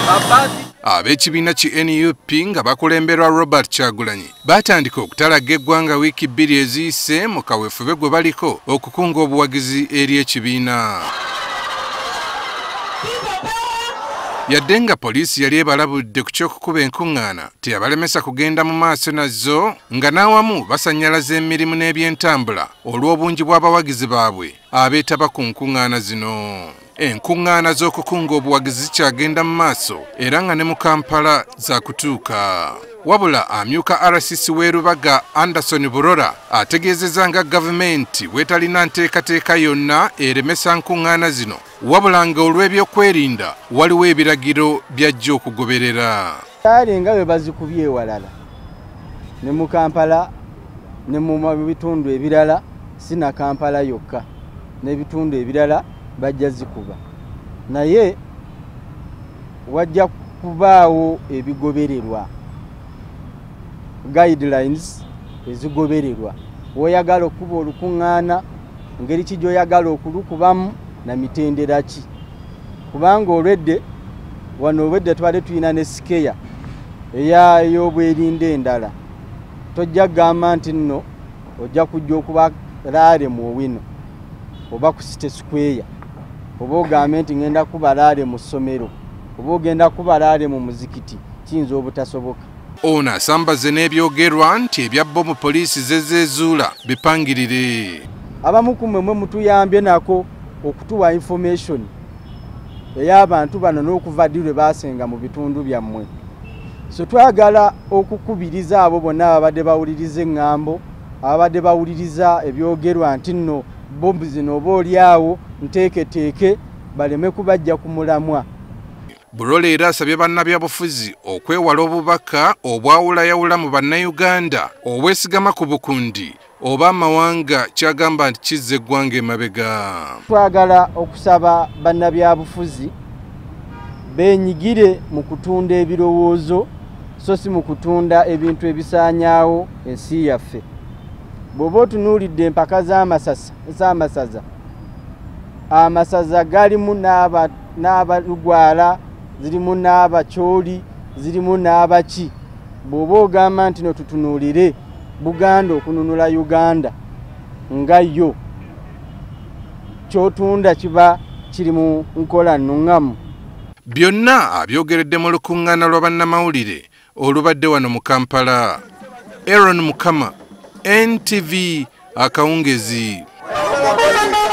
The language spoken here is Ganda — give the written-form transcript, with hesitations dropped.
Ab'ekibiina ki NUP nga bakulemberwa Robert Kyagulanyi batandika okutalaga eggwanga wiiki 2 eziyise mu kaweefube gwe baliko okukunga obuwagizi eri ekibiina. Yadde nga poliisi yali ebalabudde ku ky'okukuba enkungaana teyabalemesa kugenda mu maaso nazo nga n'awamu basannyalaza emirimu n'ebyentambula olw'obungi bw'abawagizi baabwe abeetaba ku nkungaana zino. Enkungaana z'okukunga obuwagizi zikyagenda mu maaso era nga ne mu Kampala za kutuuka. Wabula amyuka RCC w'e Lubaga Anderson Burora ategeezezza nga gavumenti weetalina nteekateeka yonna eremesa nkungaana zino, wabula nga olw'ebyokwerinda waliwo ebiragiro byajja okugoberera. Kale nga bwe bazikubye ewalala ne mu Kampala ne mu bitundu ebirala, si na Kampala yokka, n'ebitundu ebirala bajja zikuba, naye wajja kubaawo ebigobererwa, guidelines ezigobererwa. Oyagala okuba olukungaana, ngeri ki gy'oyagala okulukubamu na mitendera ki, kubanga olwedde wano obwedde twali tulina ne sikeya ey'obwerinda endala. Tojja kugamba nti nno ojja kujja okuba laale mu Owino oba ku City Square, oba ogambe nti ngenda kuba laale mu ssomero, oba ogenda kuba laale mu muzikiti, kiyinza obutasoboka. Ono asambaze n'ebyogerwa nti ebya bbomu poliisi zezeezuula bipangirire. Abamu ku mmwe mutuyambye nako okutuwa information ey'abantu bano n'okuva ddi lwe baasenga mu bitundu byammwe. So twagala okukubiriza abo bonna ababadde bawuliriza eŋŋambo, ababadde bawuliriza ebyogerwa nti nno bombi zino oba olyawo nteeketeeke baleme kubajja ku mulamwa. Burora era asabye bannabyabufuzi okwewala obubaka obwawulayawula mu bannayuganda obwesigama ku bukundi oba amawanga kyagamba nti kizza eggwanga emabega. Twagala okusaba bannabyabufuzi beenyigire mu kutunda ebirowoozo so si mu kutunda ebintu ebisaanyaawo ensi yaffe. Bw'oba otunuulidde empaka z'amasaza, amasaza galimu n'abalugwala, zirimu n'abakyoli, zirimu n'abaki. Bw'oba ogamba nti no tutunuulire Buganda okununula Uganda, nga yo ky'otunda kiba kiri mu nkola nnuŋŋamu. Byonna abyogeredde mu lukuŋŋaana lwa bannamawulire olubadde wano mu Kampala. Aaron Mukama, NTV Akawungeezi.